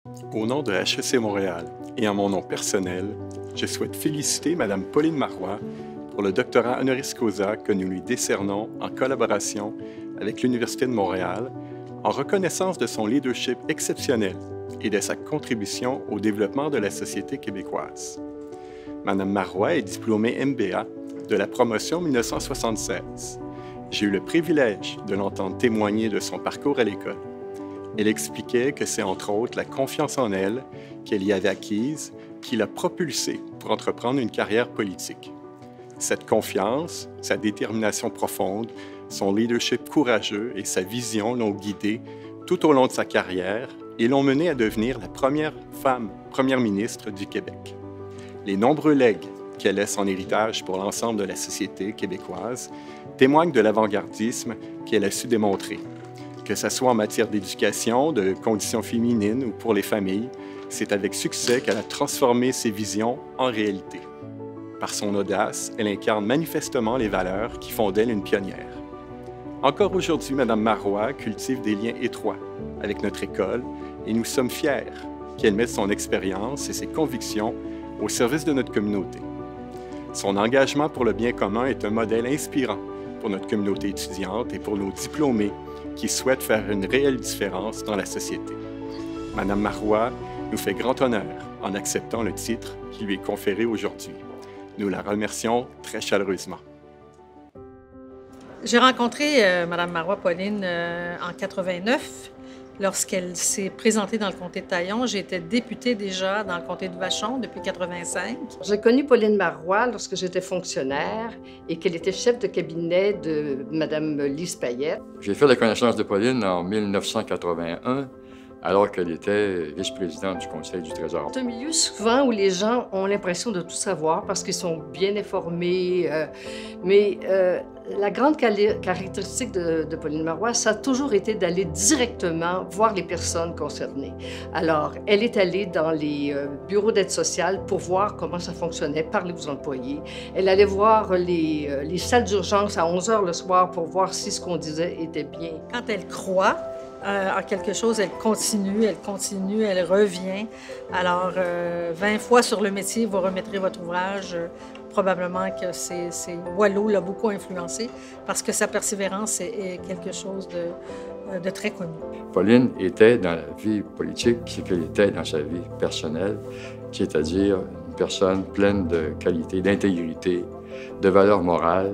Au nom de HEC Montréal et en mon nom personnel, je souhaite féliciter Mme Pauline Marois pour le doctorat honoris causa que nous lui décernons en collaboration avec l'Université de Montréal en reconnaissance de son leadership exceptionnel et de sa contribution au développement de la société québécoise. Mme Marois est diplômée MBA de la promotion 1976. J'ai eu le privilège de l'entendre témoigner de son parcours à l'école. Elle expliquait que c'est entre autres la confiance en elle qu'elle y avait acquise qui l'a propulsée pour entreprendre une carrière politique. Cette confiance, sa détermination profonde, son leadership courageux et sa vision l'ont guidée tout au long de sa carrière et l'ont menée à devenir la première femme première ministre du Québec. Les nombreux legs qu'elle laisse en héritage pour l'ensemble de la société québécoise témoignent de l'avant-gardisme qu'elle a su démontrer. Que ce soit en matière d'éducation, de conditions féminines ou pour les familles, c'est avec succès qu'elle a transformé ses visions en réalité. Par son audace, elle incarne manifestement les valeurs qui font d'elle une pionnière. Encore aujourd'hui, Mme Marois cultive des liens étroits avec notre école et nous sommes fiers qu'elle mette son expérience et ses convictions au service de notre communauté. Son engagement pour le bien commun est un modèle inspirant pour notre communauté étudiante et pour nos diplômés qui souhaitent faire une réelle différence dans la société. Mme Marois nous fait grand honneur en acceptant le titre qui lui est conféré aujourd'hui. Nous la remercions très chaleureusement. J'ai rencontré Mme Marois Pauline en 89. Lorsqu'elle s'est présentée dans le comté de Taillon, j'étais députée déjà dans le comté de Vachon depuis 85. J'ai connu Pauline Marois lorsque j'étais fonctionnaire et qu'elle était chef de cabinet de Mme Lise Payette. J'ai fait la connaissance de Pauline en 1981, alors qu'elle était vice-présidente du Conseil du Trésor. C'est un milieu souvent où les gens ont l'impression de tout savoir parce qu'ils sont bien informés, mais la grande caractéristique de Pauline Marois, ça a toujours été d'aller directement voir les personnes concernées. Alors, elle est allée dans les bureaux d'aide sociale pour voir comment ça fonctionnait, parler aux employés. Elle allait voir les salles d'urgence à 11 h le soir pour voir si ce qu'on disait était bien. Quand elle croit en quelque chose, elle continue, elle revient. Alors, 20 fois sur le métier, vous remettrez votre ouvrage. Probablement que Boileau l'a beaucoup influencé parce que sa persévérance est quelque chose de très connu. Pauline était dans la vie politique ce qu'elle était dans sa vie personnelle, c'est-à-dire une personne pleine de qualités, d'intégrité, de valeurs morales,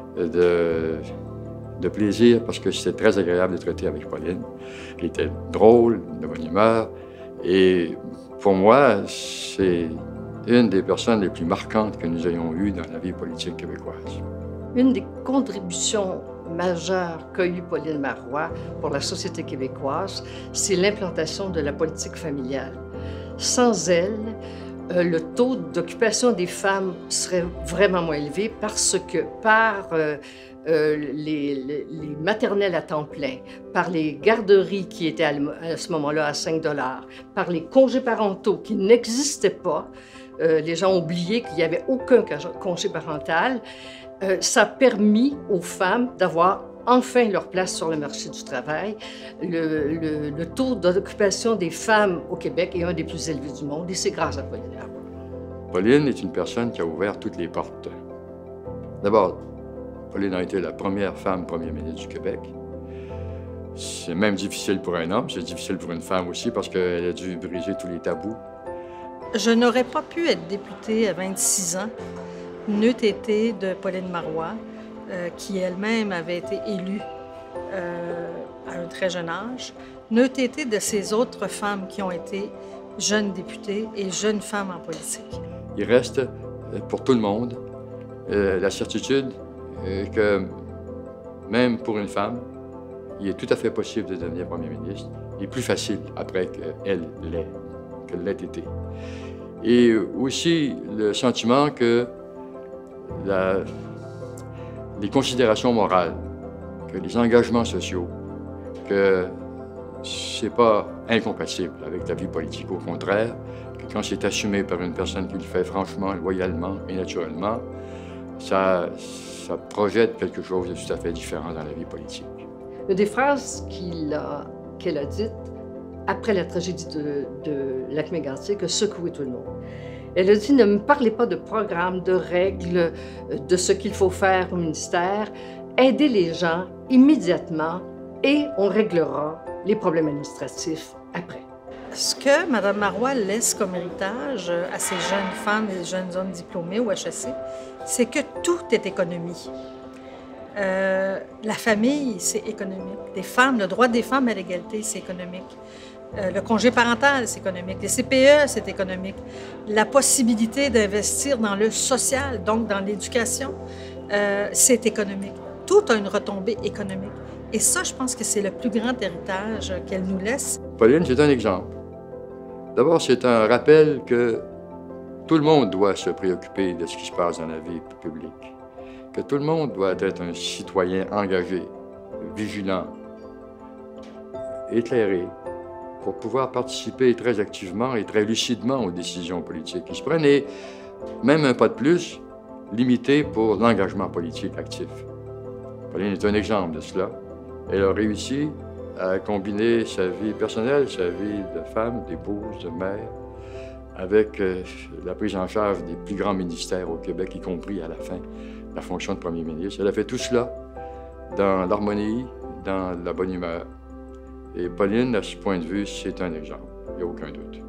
de plaisir, parce que c'était très agréable de traiter avec Pauline. Elle était drôle, de bonne humeur, et pour moi, c'est une des personnes les plus marquantes que nous ayons eues dans la vie politique québécoise. Une des contributions majeures qu'a eue Pauline Marois pour la société québécoise, c'est l'implantation de la politique familiale. Sans elle, le taux d'occupation des femmes serait vraiment moins élevé parce que par les maternelles à temps plein, par les garderies qui étaient à ce moment-là à 5 $, par les congés parentaux qui n'existaient pas, les gens ont oublié qu'il n'y avait aucun congé parental, ça a permis aux femmes d'avoir enfin leur place sur le marché du travail. Le taux d'occupation des femmes au Québec est un des plus élevés du monde et c'est grâce à Pauline Marois. Pauline est une personne qui a ouvert toutes les portes. D'abord, Pauline a été la première femme première ministre du Québec. C'est même difficile pour un homme, c'est difficile pour une femme aussi parce qu'elle a dû briser tous les tabous. Je n'aurais pas pu être députée à 26 ans, n'eût été de Pauline Marois, qui elle-même avait été élue à un très jeune âge, n'eût été de ces autres femmes qui ont été jeunes députées et jeunes femmes en politique. Il reste pour tout le monde la certitude que même pour une femme, il est tout à fait possible de devenir premier ministre et plus facile après qu'elle l'ait été. Et aussi le sentiment que les considérations morales, que les engagements sociaux, que c'est pas incompatible avec la vie politique. Au contraire, que quand c'est assumé par une personne qui le fait franchement, loyalement et naturellement, ça projette quelque chose de tout à fait différent dans la vie politique. Une des phrases qu'elle a dites après la tragédie de Lac-Mégantic, a secoué tout le monde. Elle a dit, ne me parlez pas de programme, de règles, de ce qu'il faut faire au ministère. Aidez les gens immédiatement et on réglera les problèmes administratifs après. Ce que Mme Marois laisse comme héritage à ces jeunes femmes et jeunes hommes diplômés au HEC, c'est que tout est économie. La famille, c'est économique. Des femmes, le droit des femmes à l'égalité, c'est économique. Le congé parental, c'est économique. Les CPE, c'est économique. La possibilité d'investir dans le social, donc dans l'éducation, c'est économique. Tout a une retombée économique. Et ça, je pense que c'est le plus grand héritage qu'elle nous laisse. Pauline, c'est un exemple. D'abord, c'est un rappel que tout le monde doit se préoccuper de ce qui se passe dans la vie publique, que tout le monde doit être un citoyen engagé, vigilant, éclairé, pour pouvoir participer très activement et très lucidement aux décisions politiques qui se prennent, et même un pas de plus, limité pour l'engagement politique actif. Pauline est un exemple de cela. Elle a réussi à combiner sa vie personnelle, sa vie de femme, d'épouse, de mère, avec la prise en charge des plus grands ministères au Québec, y compris à la fin la fonction de premier ministre. Elle a fait tout cela dans l'harmonie, dans la bonne humeur. Et Pauline, à ce point de vue, c'est un exemple, il n'y a aucun doute.